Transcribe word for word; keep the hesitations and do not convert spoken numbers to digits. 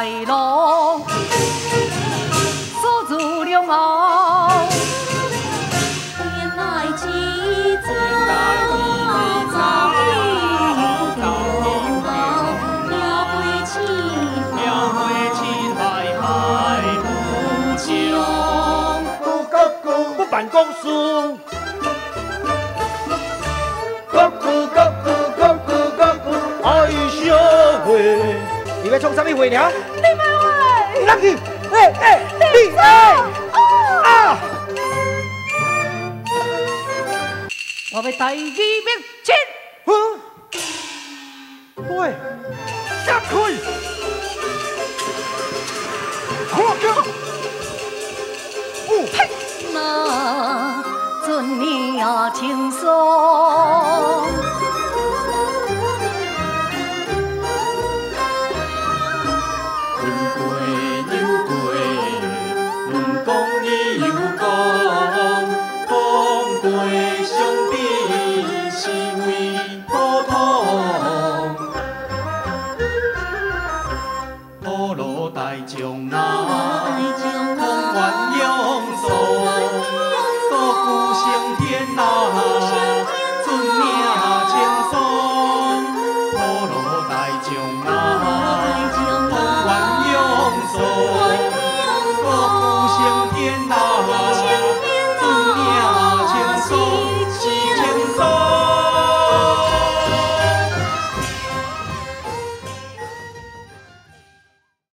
来路，锁住了我。原来只走走一条，了不起，了不起来还不穷。 咕咕咕，不办公室。 你要创啥物话呢？ 你买我， 哪去？哎哎，你哎啊！ 我要带你面前。 对，下开！看着， 嘿，那尊你啊，轻松。